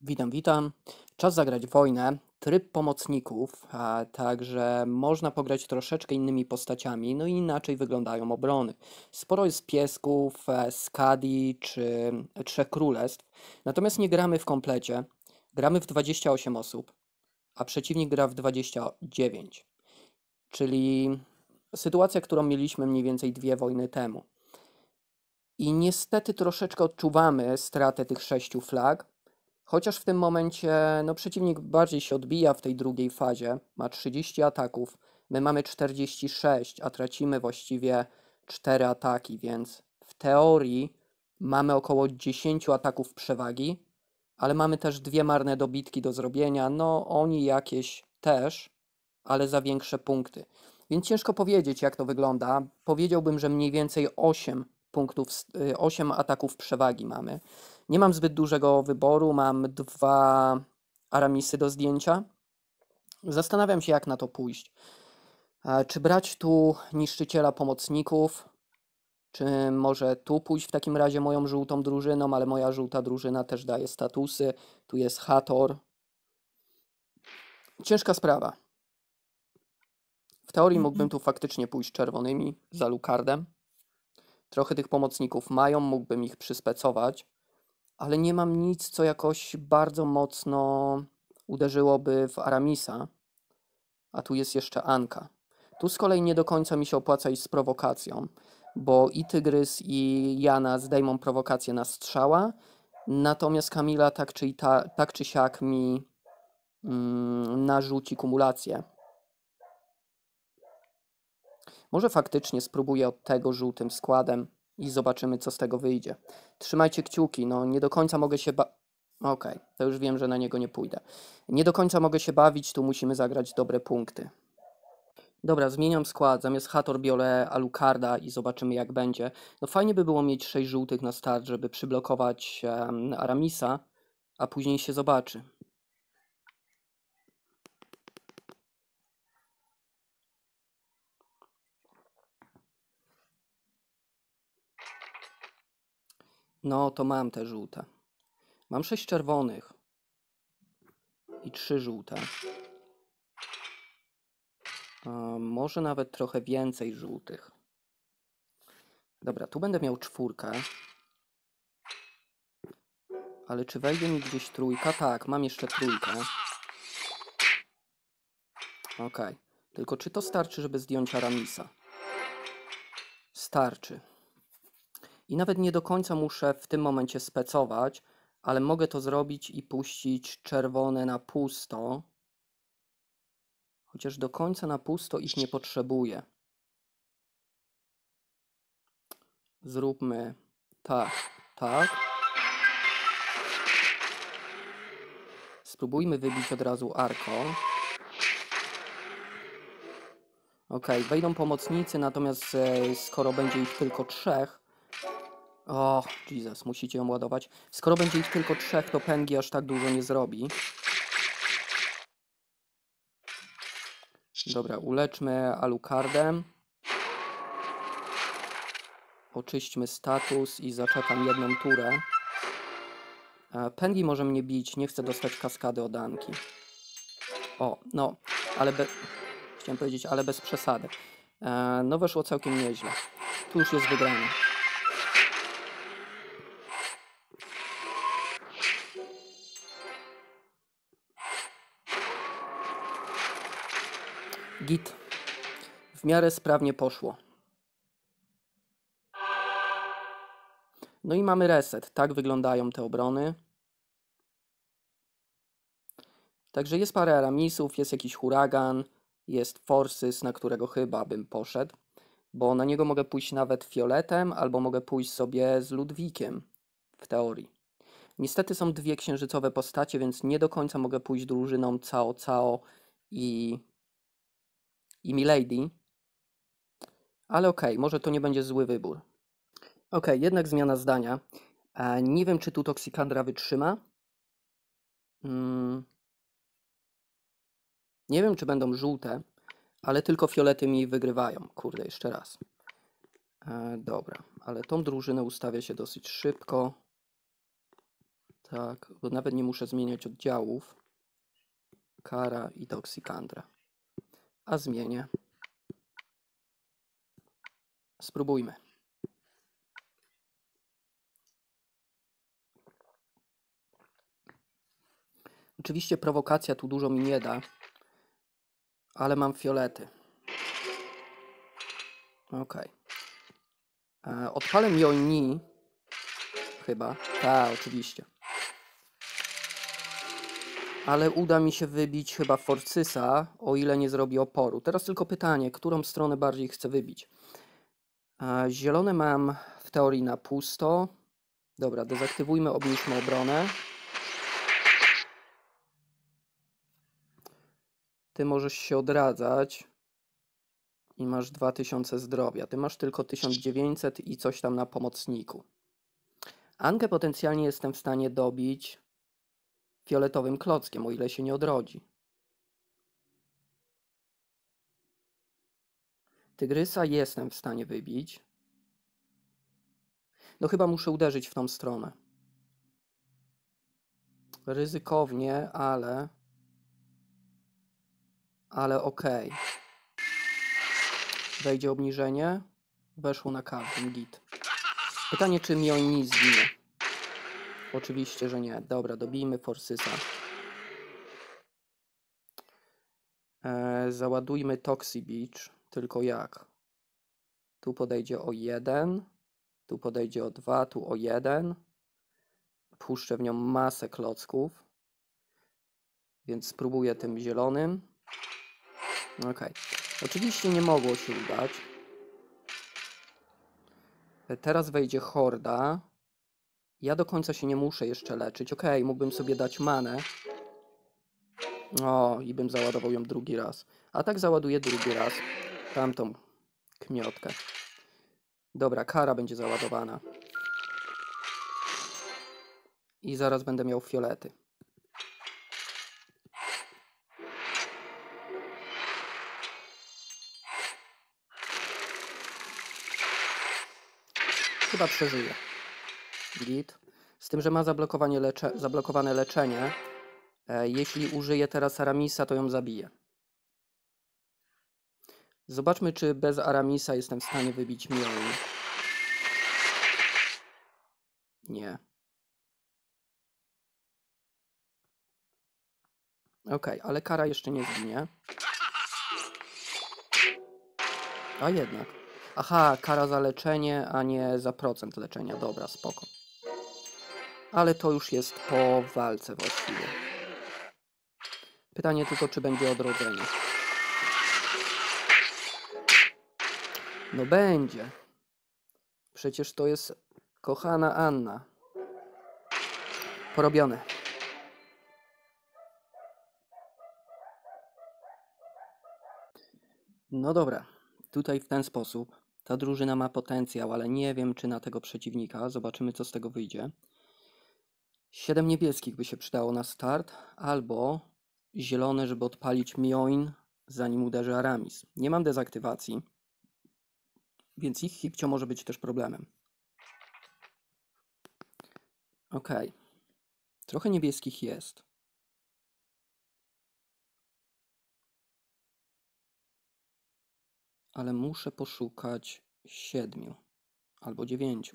Witam. Czas zagrać wojnę, tryb pomocników, a także można pograć troszeczkę innymi postaciami, no i inaczej wyglądają obrony. Sporo jest piesków, skadi czy Trzech Królestw, natomiast nie gramy w komplecie, gramy w 28 osób, a przeciwnik gra w 29, czyli sytuacja, którą mieliśmy mniej więcej 2 wojny temu. I niestety troszeczkę odczuwamy stratę tych 6 flag. Chociaż w tym momencie przeciwnik bardziej się odbija w tej drugiej fazie, ma 30 ataków, my mamy 46, a tracimy właściwie 4 ataki, więc w teorii mamy około 10 ataków przewagi, ale mamy też 2 marne dobitki do zrobienia, no oni jakieś też, ale za większe punkty. Więc ciężko powiedzieć, jak to wygląda. Powiedziałbym, że mniej więcej 8 punktów, 8 ataków przewagi mamy. Nie mam zbyt dużego wyboru, mam 2 Aramisy do zdjęcia. Zastanawiam się, jak na to pójść. Czy brać tu niszczyciela pomocników, czy może tu pójść w takim razie moją żółtą drużyną, ale moja żółta drużyna też daje statusy. Tu jest Hathor. Ciężka sprawa. W teorii mógłbym tu faktycznie pójść czerwonymi za Alucardem. Trochę tych pomocników mają, mógłbym ich przyspecować, ale nie mam nic, co jakoś bardzo mocno uderzyłoby w Aramisa. A tu jest jeszcze Anka. Tu z kolei nie do końca mi się opłaca iść z prowokacją, bo i Tygrys, i Jana zdejmą prowokację na strzała, natomiast Kamila tak czy siak mi narzuci kumulację. Może faktycznie spróbuję od tego żółtym składem i zobaczymy, co z tego wyjdzie. Trzymajcie kciuki, no nie do końca mogę się Okej, to już wiem, że na niego nie pójdę. Nie do końca mogę się bawić, tu musimy zagrać dobre punkty. Dobra, zmieniam skład. Zamiast Hathor biorę Alucarda i zobaczymy, jak będzie. No fajnie by było mieć 6 żółtych na start, żeby przyblokować Aramisa, a później się zobaczy. No, to mam te żółte. Mam 6 czerwonych i 3 żółte. Może nawet trochę więcej żółtych. Dobra, tu będę miał 4. Ale czy wejdzie mi gdzieś 3? Tak, mam jeszcze 3. Okej. Tylko czy to starczy, żeby zdjąć Aramisa? Starczy. I nawet nie do końca muszę w tym momencie specować, ale mogę to zrobić i puścić czerwone na pusto. Chociaż do końca na pusto ich nie potrzebuję. Zróbmy tak, tak. Spróbujmy wybić od razu Arko. Ok, wejdą pomocnicy, natomiast skoro będzie ich tylko 3... O, Jesus, musicie ją ładować. Skoro będzie ich tylko 3, to pęgi aż tak dużo nie zrobi. Dobra, uleczmy Alucardem. Oczyśćmy status i zaczekam jedną turę. Pęgi może mnie bić, nie chcę dostać kaskady od Anki. O, no, ale chciałem powiedzieć, ale bez przesady. No weszło całkiem nieźle. Tu już jest wygrane. Git. W miarę sprawnie poszło. No i mamy reset. Tak wyglądają te obrony. Także jest parę Aramisów, jest jakiś huragan, jest Forces, na którego chyba bym poszedł, bo na niego mogę pójść nawet fioletem, albo mogę pójść sobie z Ludwikiem, w teorii. Niestety są 2 księżycowe postacie, więc nie do końca mogę pójść drużyną Cao Cao i Milady. Ale okej, może to nie będzie zły wybór. Okej, jednak zmiana zdania. Nie wiem, czy tu Toxicandra wytrzyma. Nie wiem, czy będą żółte, ale tylko fiolety mi wygrywają. Kurde, jeszcze raz. Dobra, ale tą drużynę ustawia się dosyć szybko. Tak, bo nawet nie muszę zmieniać oddziałów. Kara i Toxicandra. A zmienię. Spróbujmy. Oczywiście prowokacja tu dużo mi nie da, ale mam fiolety. Ok. Odpalę Mjolnir. Chyba. Tak, oczywiście. Ale uda mi się wybić chyba Forsysa, o ile nie zrobi oporu. Teraz tylko pytanie, którą stronę bardziej chcę wybić. Zielone mam w teorii na pusto. Dobra, dezaktywujmy, obniżmy obronę. Ty możesz się odradzać i masz 2000 zdrowia. Ty masz tylko 1900 i coś tam na pomocniku. Ankę potencjalnie jestem w stanie dobić fioletowym klockiem, o ile się nie odrodzi. Tygrysa jestem w stanie wybić. No chyba muszę uderzyć w tą stronę. Ryzykownie, ale okej. Wejdzie obniżenie. Weszło na każdym, git. Pytanie, czy Mjolnir zginie. Oczywiście, że nie. Dobra, dobijmy Forsysa. Załadujmy Toxi Beach. Tylko jak? Tu podejdzie o 1. Tu podejdzie o 2. Tu o 1. Puszczę w nią masę klocków. Więc spróbuję tym zielonym. Ok. Oczywiście nie mogło się udać. Teraz wejdzie horda. Ja do końca się nie muszę jeszcze leczyć. Ok, mógłbym sobie dać manę. O, i bym załadował ją drugi raz. A tak załaduję drugi raz. Tamtą kmiotkę. Dobra, kara będzie załadowana. I zaraz będę miał fiolety. Chyba przeżyję. Git. Z tym, że ma zablokowane leczenie. Jeśli użyję teraz Aramisa, to ją zabiję. Zobaczmy, czy bez Aramisa jestem w stanie wybić Mjolnir. Nie. Ok, ale kara jeszcze nie zginie. A jednak. Aha, kara za leczenie, a nie za procent leczenia. Dobra, spoko. Ale to już jest po walce właściwie. Pytanie tylko, czy będzie odrodzenie. No będzie. Przecież to jest kochana Anna. Porobione. No dobra. Tutaj w ten sposób. Ta drużyna ma potencjał, ale nie wiem, czy na tego przeciwnika. Zobaczymy, co z tego wyjdzie. 7 niebieskich by się przydało na start, albo zielone, żeby odpalić Mjolnir, zanim uderzy Aramis. Nie mam dezaktywacji, więc ich hipcio może być też problemem. Ok. Trochę niebieskich jest. Ale muszę poszukać 7 albo 9.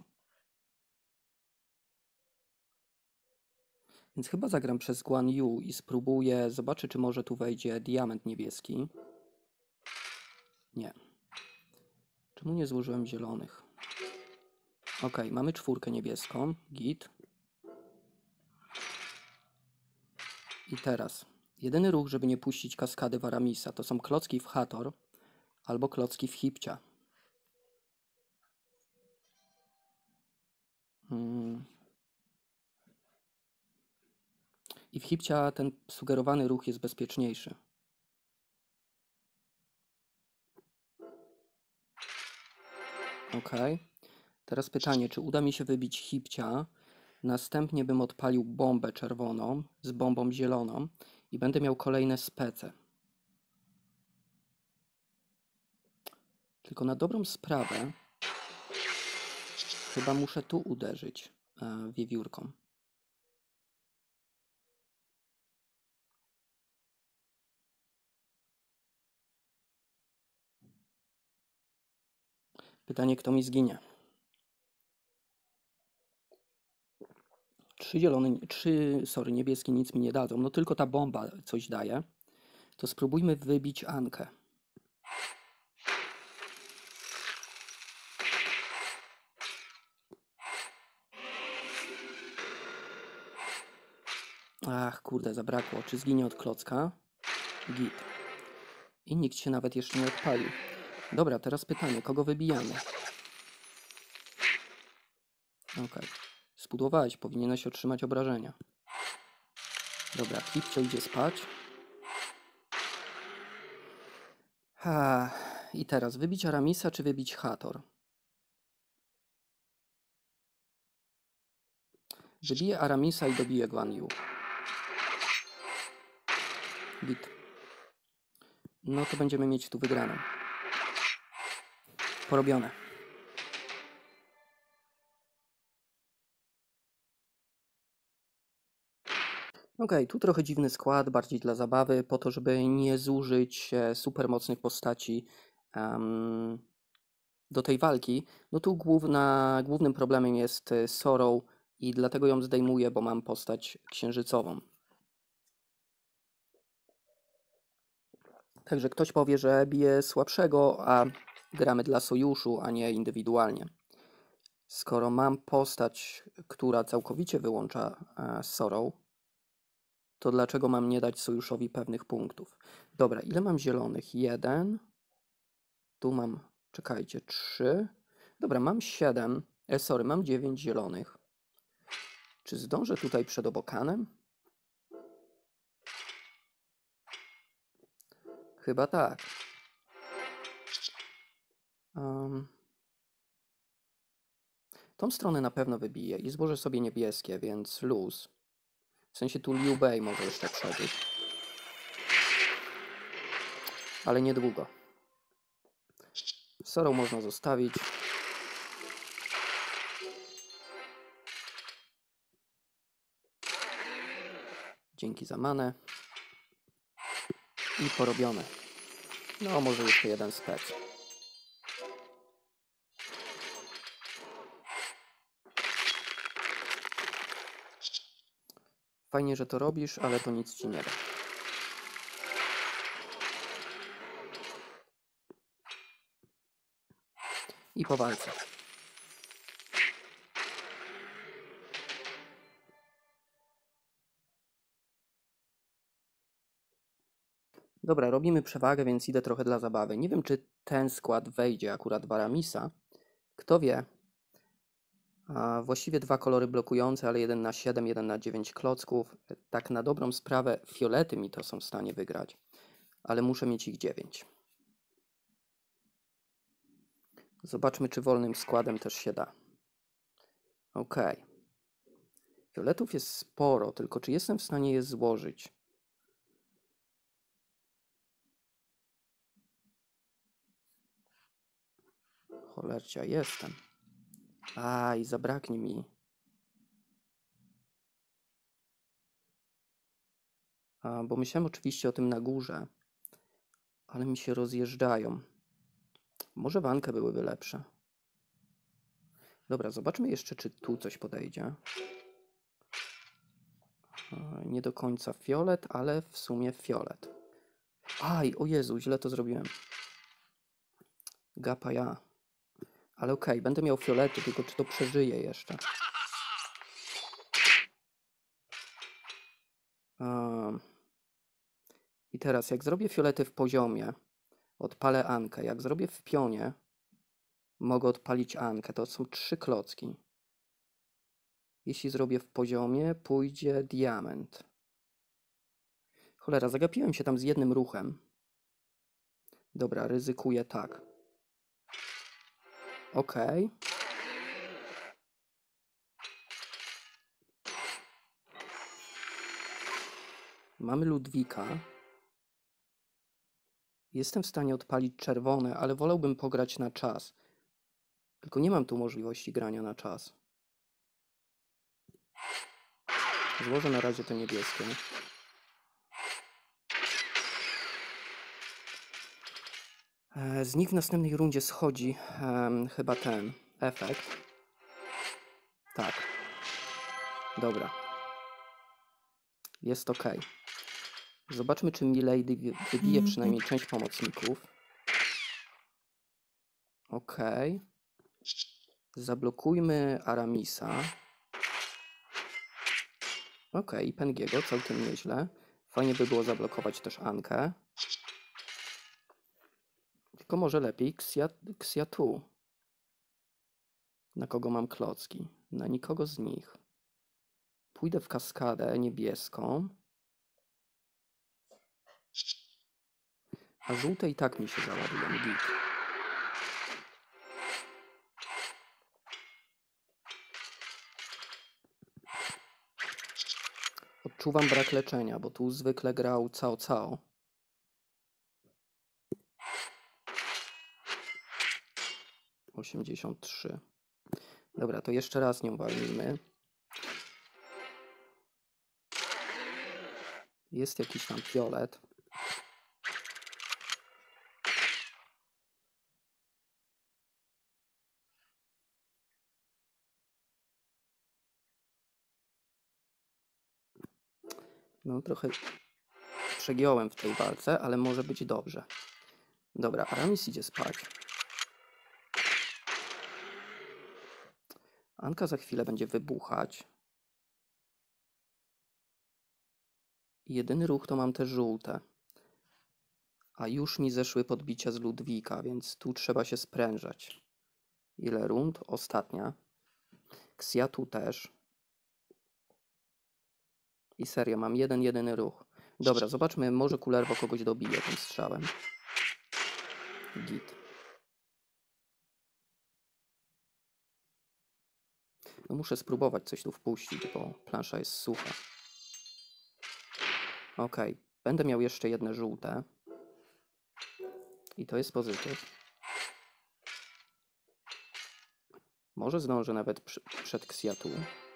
Więc chyba zagram przez Guan Yu i spróbuję, zobaczę, czy może tu wejdzie diament niebieski. Nie. Czemu nie złożyłem zielonych? Ok, mamy 4 niebieską. Git. I teraz. Jedyny ruch, żeby nie puścić kaskady w Aramisa, to są klocki w Hathor albo klocki w Hipcia. I w Hipcia ten sugerowany ruch jest bezpieczniejszy. Ok. Teraz pytanie, czy uda mi się wybić Hipcia? Następnie bym odpalił bombę czerwoną z bombą zieloną i będę miał kolejne spece. Tylko na dobrą sprawę chyba muszę tu uderzyć wiewiórką. Pytanie, kto mi zginie. 3 niebieskie nic mi nie dadzą. No tylko ta bomba coś daje. To spróbujmy wybić Ankę. Ach, kurde, zabrakło. Czy zginie od klocka? Git. I nikt się nawet jeszcze nie odpalił. Dobra, teraz pytanie, kogo wybijamy? Okej. Spudłowałeś, powinieneś otrzymać obrażenia. Dobra, Kipcio idzie spać. I teraz wybić Aramisa czy wybić Hathor? Wybiję Aramisa i dobiję Guan Yu. Git. No to będziemy mieć tu wygraną. Porobione. Okej, tu trochę dziwny skład, bardziej dla zabawy, po to, żeby nie zużyć super mocnych postaci do tej walki. No tu głównym problemem jest Sorrow i dlatego ją zdejmuję, bo mam postać księżycową. Także ktoś powie, że bije słabszego, a gramy dla sojuszu, a nie indywidualnie. Skoro mam postać, która całkowicie wyłącza Sorrow, to dlaczego mam nie dać sojuszowi pewnych punktów? Dobra, ile mam zielonych? 1. Tu mam, czekajcie, 3. Dobra, mam 7. Mam 9 zielonych. Czy zdążę tutaj przed Obokanem? Chyba tak. Tą stronę na pewno wybiję i złożę sobie niebieskie, więc luz. W sensie tu Liu Bei może jeszcze przeżyć. Ale niedługo. Sorrow można zostawić. Dzięki za manę. I porobione. No, może jeszcze jeden spec. Fajnie, że to robisz, ale to nic ci nie da. I po walce. Dobra, robimy przewagę, więc idę trochę dla zabawy. Nie wiem, czy ten skład wejdzie akurat w Aramisa. Kto wie. Właściwie 2 kolory blokujące, ale 1 na 7, 1 na 9 klocków. Tak na dobrą sprawę fiolety mi to są w stanie wygrać. Ale muszę mieć ich 9. Zobaczmy, czy wolnym składem też się da. Ok. Fioletów jest sporo, tylko czy jestem w stanie je złożyć? Cholercia, jestem. I zabraknie mi. Bo myślałem oczywiście o tym na górze, ale mi się rozjeżdżają. Może wankę byłyby lepsze. Dobra, zobaczmy jeszcze, czy tu coś podejdzie. Nie do końca fiolet, ale w sumie fiolet. O Jezu, źle to zrobiłem. Gapa ja. Ale okej, będę miał fiolety, tylko czy to przeżyje jeszcze? I teraz, jak zrobię fiolety w poziomie, odpalę Ankę. Jak zrobię w pionie, mogę odpalić Ankę. To są 3 klocki. Jeśli zrobię w poziomie, pójdzie diament. Cholera, zagapiłem się tam z jednym ruchem. Dobra, ryzykuję tak. Okej. Mamy Ludwika. Jestem w stanie odpalić czerwone, ale wolałbym pograć na czas. Tylko nie mam tu możliwości grania na czas. Złożę na razie to niebieskie. Z nich w następnej rundzie schodzi chyba ten efekt. Tak. Dobra. Jest ok. Zobaczmy, czy Milady wybije przynajmniej część pomocników. Ok. Zablokujmy Aramisa. Ok, i Pengiego, całkiem nieźle. Fajnie by było zablokować też Ankę. Tylko może lepiej Xiatu. Na kogo mam klocki? Na nikogo z nich. Pójdę w kaskadę niebieską. A żółte i tak mi się załadują. Git. Odczuwam brak leczenia, bo tu zwykle grał Cao Cao. $83. Dobra, to jeszcze raz nią walnijmy. Jest jakiś tam fiolet. No trochę przegiąłem w tej walce, ale może być dobrze. Dobra, Aramis idzie spać. Anka za chwilę będzie wybuchać. Jedyny ruch to mam te żółte. A już mi zeszły podbicia z Ludwika, więc tu trzeba się sprężać. Ile rund? Ostatnia. Xiatu też. I serio, mam jedyny ruch. Dobra, zobaczmy, może Kullervo kogoś dobije tym strzałem. Git. No muszę spróbować coś tu wpuścić, bo plansza jest sucha. Ok, będę miał jeszcze jedne żółte. I to jest pozytyw. Może zdążę nawet przed Xiatu.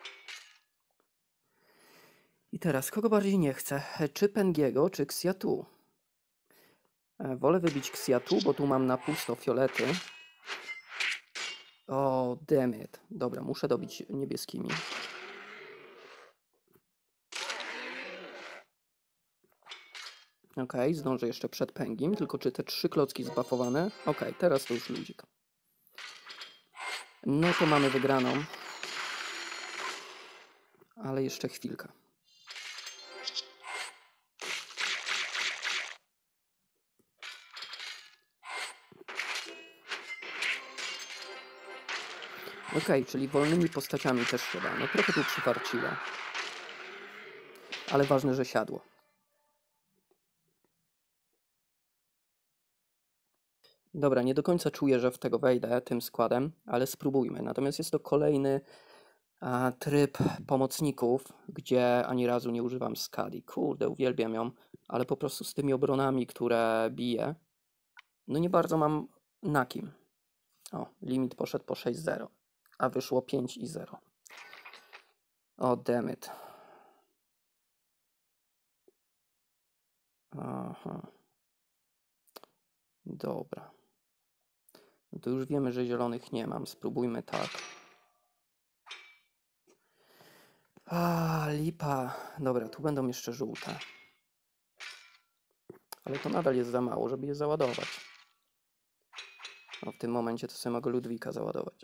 I teraz, kogo bardziej nie chcę? Czy Pengiego, czy Xiatu? Wolę wybić Xiatu, bo tu mam na pusto fiolety. O, damn it. Dobra, muszę dobić niebieskimi. Ok, zdążę jeszcze przed Pengim, tylko czy te 3 klocki zbuffowane? Ok, teraz to już ludzik. No to mamy wygraną. Ale jeszcze chwilkę. Ok, czyli wolnymi postaciami też się da. No trochę tu przyfarciło. Ale ważne, że siadło. Dobra, nie do końca czuję, że w tego wejdę tym składem, ale spróbujmy. Natomiast jest to kolejny tryb pomocników, gdzie ani razu nie używam skadi. Kurde, uwielbiam ją, ale po prostu z tymi obronami, które biję, no nie bardzo mam na kim. O, limit poszedł po 6-0, a wyszło 5-0. O, damn it. Aha. Dobra. No to już wiemy, że zielonych nie mam. Spróbujmy tak. Lipa. Dobra, tu będą jeszcze żółte. Ale to nadal jest za mało, żeby je załadować. No w tym momencie to sobie mogę Ludwika załadować.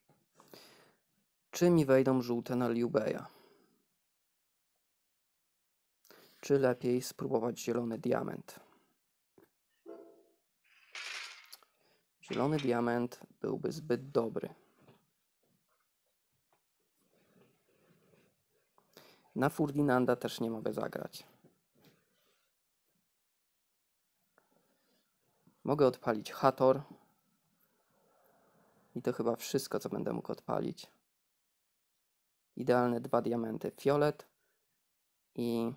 Czy mi wejdą żółte na Liu Beia? Czy lepiej spróbować zielony diament? Zielony diament byłby zbyt dobry. Na Ferdinanda też nie mogę zagrać. Mogę odpalić Hathor. I to chyba wszystko, co będę mógł odpalić. Idealne 2 diamenty. Fiolet i...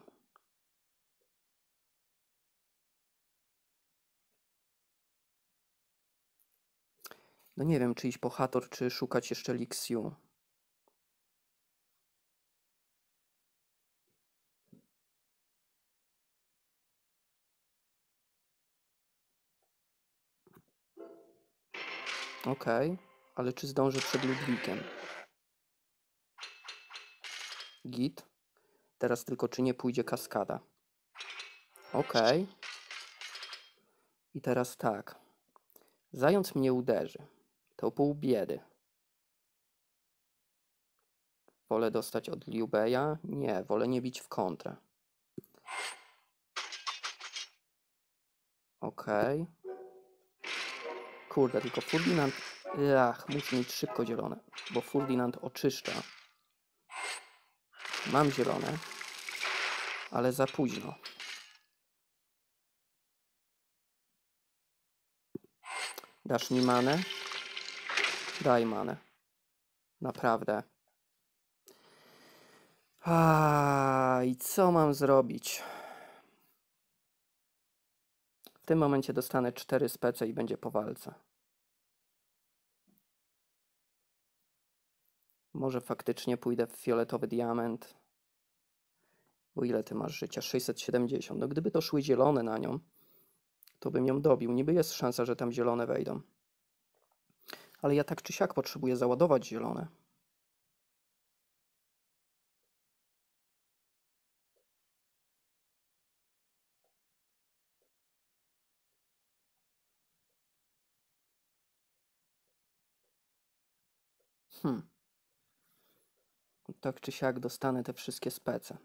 No nie wiem, czy iść po Hathor, czy szukać jeszcze Lixiu. Okej, ale czy zdążę przed Ludwikiem? Git. Teraz tylko czy nie pójdzie kaskada. Okej. I teraz tak. Zając mnie uderzy. To pół biedy. Wolę dostać od Liu Beia? Nie, wolę nie bić w kontrę. Okej. Kurde, tylko Ferdynand... muszę mieć szybko zielone, bo Ferdynand oczyszcza. Mam zielone, ale za późno. Dasz mi manę? Daj manę. Naprawdę. I co mam zrobić? W tym momencie dostanę 4 spece i będzie po walce. Może faktycznie pójdę w fioletowy diament. Bo ile ty masz życia? 670. No gdyby to szły zielone na nią, to bym ją dobił. Niby jest szansa, że tam zielone wejdą. Ale ja tak czy siak potrzebuję załadować zielone. Tak czy siak dostanę te wszystkie spece.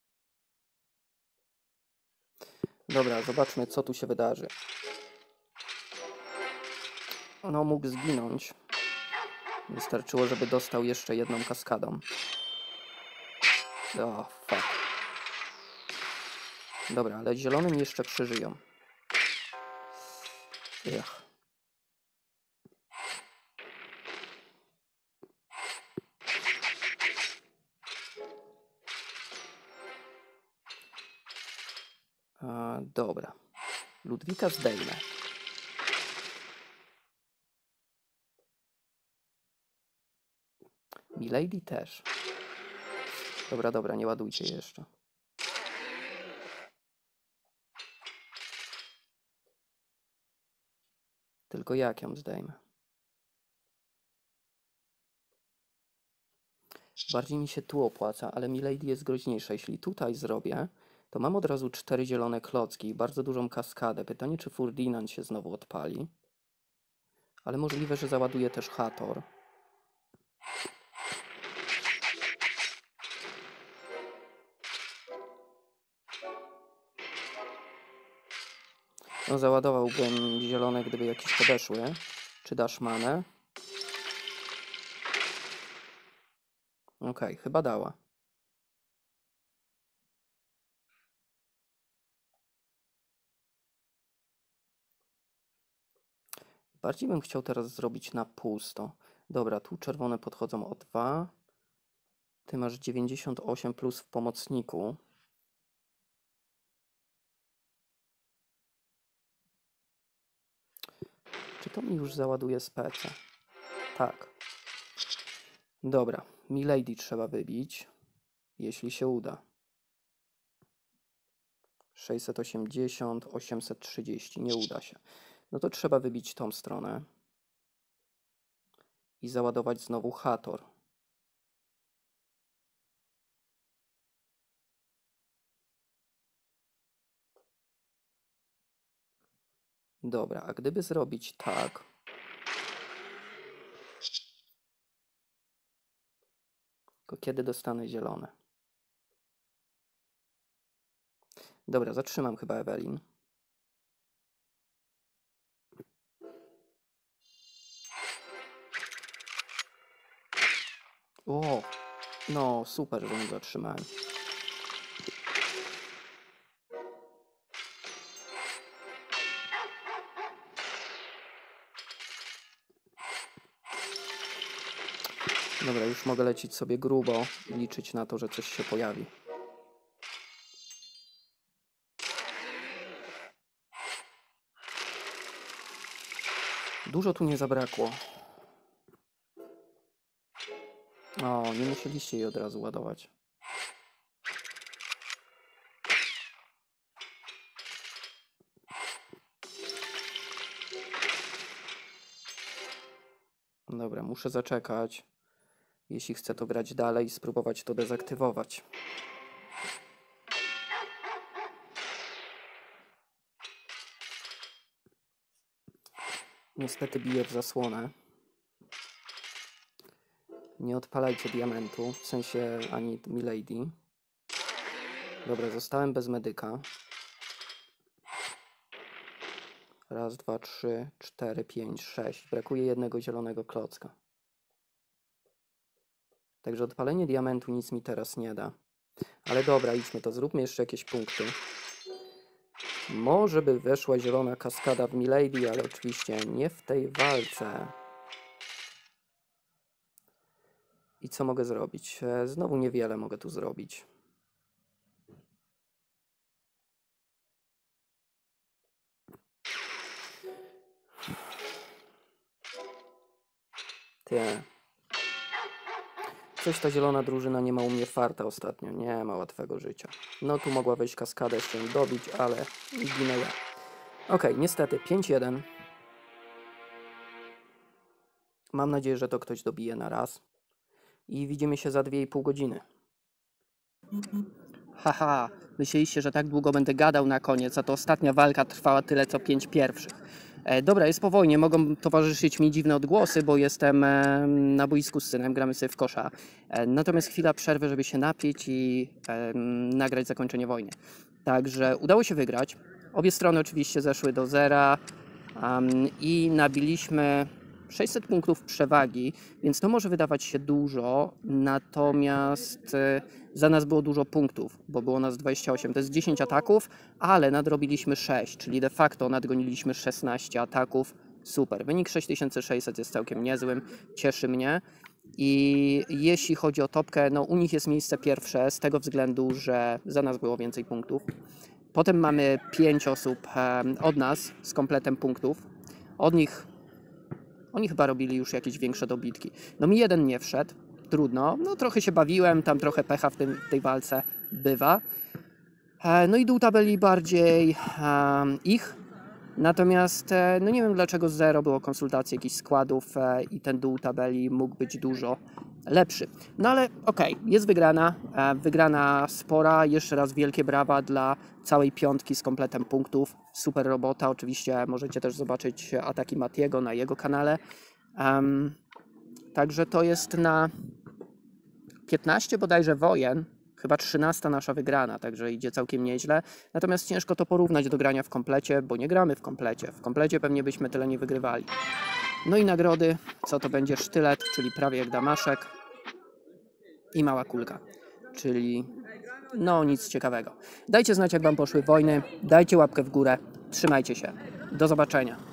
Dobra, zobaczmy, co tu się wydarzy. No, mógł zginąć. Wystarczyło, żeby dostał jeszcze jedną kaskadą. O, fuck. Dobra, ale zielonym jeszcze przeżyją. Ech. Dobra. Ludwika zdejmę. Milady też. Dobra, nie ładujcie jeszcze. Tylko jak ją zdejmę? Bardziej mi się tu opłaca, ale Milady jest groźniejsza. Jeśli tutaj zrobię, to mam od razu 4 zielone klocki i bardzo dużą kaskadę. Pytanie, czy Ferdynand się znowu odpali. Ale możliwe, że załaduje też Hathor. No, załadowałbym zielone, gdyby jakieś podeszły. Czy dasz manę? Okej, chyba dała. Bardziej bym chciał teraz zrobić na pusto. Dobra, tu czerwone podchodzą o 2. Ty masz 98 plus w pomocniku. Czy to mi już załaduje spece? Tak. Dobra, Milady trzeba wybić, jeśli się uda. 680, 830, nie uda się. No to trzeba wybić tą stronę i załadować znowu Hathor. Dobra, a gdyby zrobić tak... Tylko kiedy dostanę zielone? Dobra, zatrzymam chyba Ewelin. O, no super, że ją zatrzymałem. Dobra, już mogę lecieć sobie grubo i liczyć na to, że coś się pojawi. Dużo tu nie zabrakło. O, nie musieliście jej od razu ładować. Dobra, muszę zaczekać, jeśli chcę to grać dalej i spróbować to dezaktywować. Niestety biję w zasłonę. Nie odpalajcie diamentu, w sensie ani Milady. Dobra, zostałem bez medyka. Raz, dwa, trzy, cztery, pięć, sześć. Brakuje jednego zielonego klocka. Także odpalenie diamentu nic mi teraz nie da. Ale dobra, idźmy to. Zróbmy jeszcze jakieś punkty. Może by weszła zielona kaskada w Milady, ale oczywiście nie w tej walce. I co mogę zrobić? Znowu niewiele mogę tu zrobić. Coś ta zielona drużyna nie ma u mnie farta ostatnio. Nie ma łatwego życia. No tu mogła wejść kaskada, jeszcze ją dobić, ale ginę ja. Okej, niestety 5-1. Mam nadzieję, że to ktoś dobije na raz. I widzimy się za 2,5 godziny. Haha, myśleliście, że tak długo będę gadał na koniec, a to ostatnia walka trwała tyle co 5 pierwszych. Dobra, jest po wojnie, mogą towarzyszyć mi dziwne odgłosy, bo jestem na boisku z synem, gramy sobie w kosza. Natomiast chwila przerwy, żeby się napić i nagrać zakończenie wojny. Także udało się wygrać. Obie strony oczywiście zeszły do zera i nabiliśmy 600 punktów przewagi, więc to może wydawać się dużo, natomiast za nas było dużo punktów, bo było nas 28. To jest 10 ataków, ale nadrobiliśmy 6, czyli de facto nadgoniliśmy 16 ataków. Super. Wynik 6600 jest całkiem niezłym, cieszy mnie. I jeśli chodzi o topkę, no u nich jest miejsce pierwsze z tego względu, że za nas było więcej punktów. Potem mamy 5 osób od nas z kompletem punktów. Oni chyba robili już jakieś większe dobitki. No mi jeden nie wszedł, trudno. No trochę się bawiłem, tam trochę pecha w tej walce bywa. No i dół tabeli bardziej ich. Natomiast no nie wiem dlaczego zero było konsultacji jakichś składów i ten dół tabeli mógł być dużo lepszy. No ale okej, jest wygrana spora. Jeszcze raz wielkie brawa dla całej piątki z kompletem punktów. Super robota. Oczywiście możecie też zobaczyć ataki Matiego na jego kanale. Także to jest na 15 bodajże wojen. Chyba 13 nasza wygrana, także idzie całkiem nieźle. Natomiast ciężko to porównać do grania w komplecie, bo nie gramy w komplecie. W komplecie pewnie byśmy tyle nie wygrywali. No i nagrody, co to będzie sztylet, czyli prawie jak damaszek. I mała kulka, czyli no nic ciekawego. Dajcie znać, jak wam poszły wojny, dajcie łapkę w górę, trzymajcie się. Do zobaczenia.